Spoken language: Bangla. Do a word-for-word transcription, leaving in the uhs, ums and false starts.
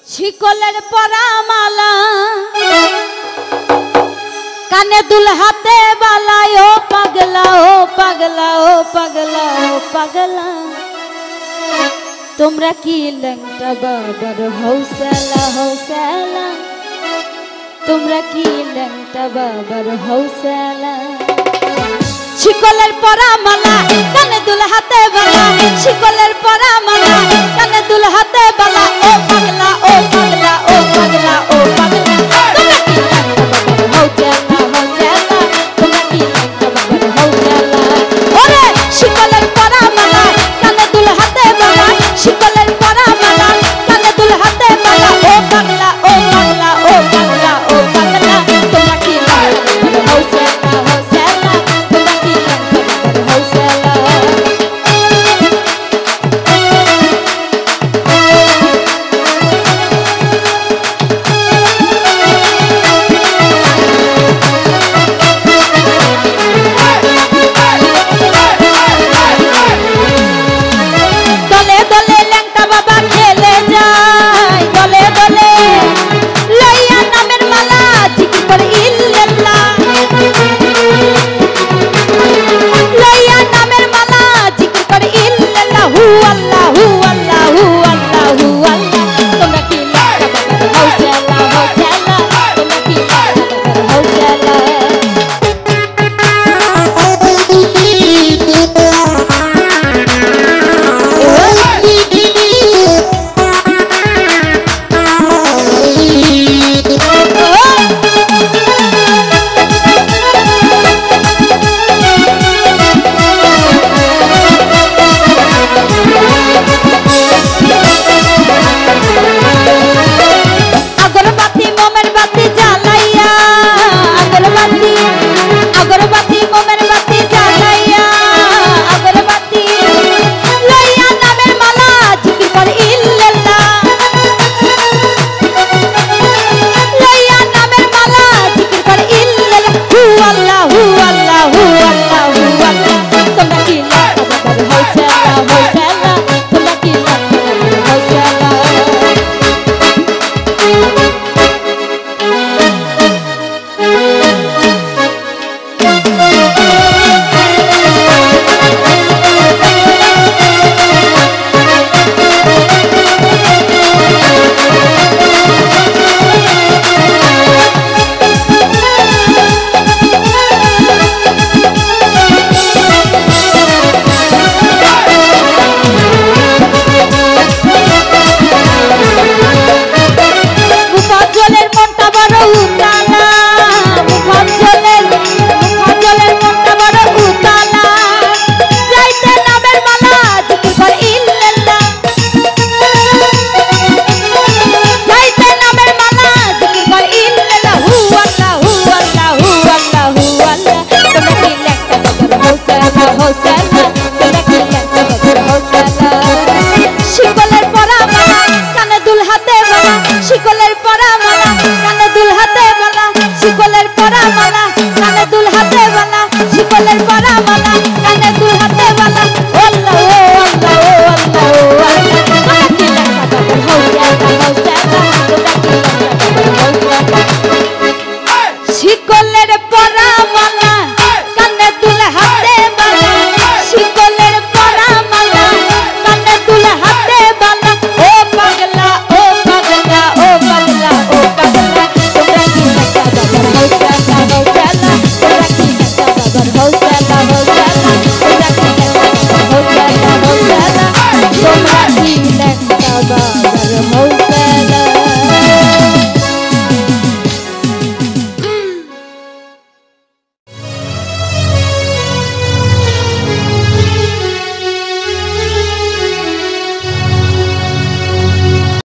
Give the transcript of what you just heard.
শিকলের পরা মালা কানে দুল হাতে বালা ও পাগলা ও পাগলা ও পাগলা ও পাগলা তোমরা কি ল্যাংটা বাবার হৌসলা হৌসলা তোমরা কি ল্যাংটা বাবার হৌসলা শিকলের পরা মালা কানে দুল হাতে বালা শিকলের পরা মালা কানে দুল হাতে বালা ও পাগলা ও পাগলা ও পাগলা ও পাগলা তোমরা কি ল্যাংটা বাবার হৌসলা হৌসলা তোমরা কি ল্যাংটা বাবার হৌসলা ওরে শিকলের পরা মালা কানে দুল হাতে বালা শিকলের পরা মালা কানে দুল হাতে বালা ও পাগলা ও পাগলা ও পাগলা ও পাগলা তোমরা কি ল্যাংটা বাবার হৌসলা হৌসলা তোমরা কি ল্যাংটা বাবার হৌসলা শিকলের পরা মালা কানে দুল হাতে বালা শিকলের পরা মালা কানে দুল হাতে বালা শিকলের পরা মালা কানে দুল হাতে বালা শিকলের পরা মালা